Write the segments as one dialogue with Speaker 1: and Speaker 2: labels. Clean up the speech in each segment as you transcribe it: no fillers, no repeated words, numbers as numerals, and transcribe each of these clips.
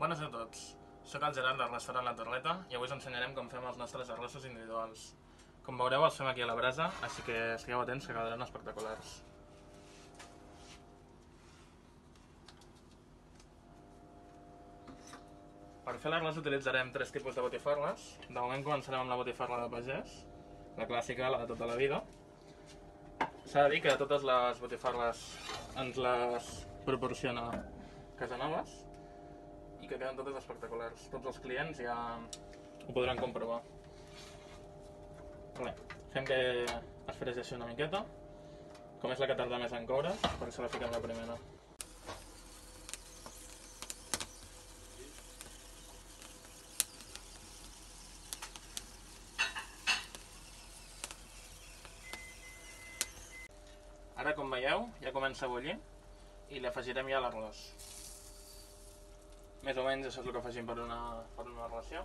Speaker 1: Bones a tots, soc el Gerard del restaurant La Torreta i avui us ensenyarem com fem els nostres arrossos individuals. Com veureu els fem aquí a la brasa, així que estigueu atents que quedaran espectaculars. Per fer l'arròs utilitzarem tres tipus de botifarres. De moment començarem amb la botifarra de pagès, la clàssica, la de tota la vida. S'ha de dir que totes les botifarres ens les proporciona Casanovas i que queden totes espectaculars. Tots els clients ja ho podran comprovar. Fem que es fregeixi una miqueta. Com és la que tarda més en coure, per això la fiquem la primera. Ara, com veieu, ja comença a bullir i li afegirem ja l'arròs. Més o menys això és el que afegim per una ració.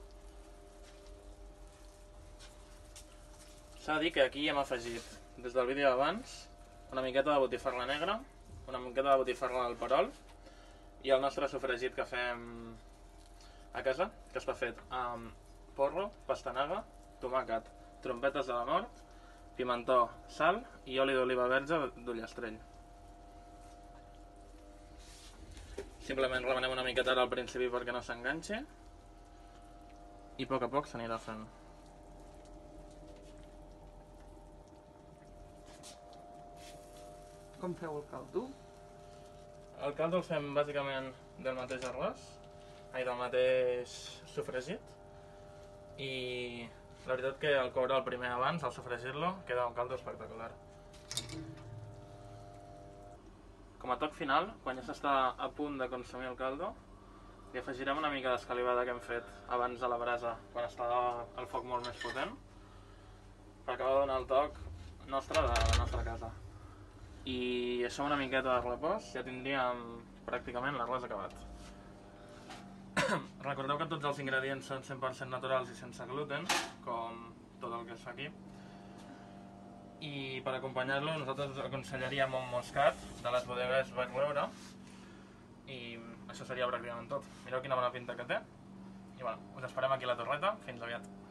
Speaker 1: S'ha de dir que aquí hem afegit, des del vídeo d'abans, una miqueta de botifarra negra, una miqueta de botifarra del perol i el nostre sofregit que fem a casa, que està fet amb porro, pastanaga, tomàquet, trompetes de la mort, pimentó, sal i oli d'oliva verge d'ullastrell. Simplement remenem una miqueta ara al principi perquè no s'enganxi i a poc s'anirà fent.
Speaker 2: Com feu el caldo?
Speaker 1: El caldo el fem bàsicament del mateix arròs, del mateix sofregit, i la veritat que el coure el primer abans, al sofregir-lo, queda un caldo espectacular. Com a toc final, quan ja s'està a punt de consumir el caldo, li afegirem una mica d'escalivada que hem fet abans a la brasa, quan estava el foc molt més potent, per acabar de donar el toc nostre de la nostra casa. I això amb una miqueta de repòs ja tindríem pràcticament l'arròs acabat. Recordeu que tots els ingredients són 100% naturals i sense gluten, com tot el que es fa aquí. I per acompanyar-lo nosaltres aconsellaríem un moscat de les bodegues Baix Roure i això seria pràcticament tot. Mireu quina bona pinta que té. I bueno, us esperem aquí a la Torreta. Fins aviat.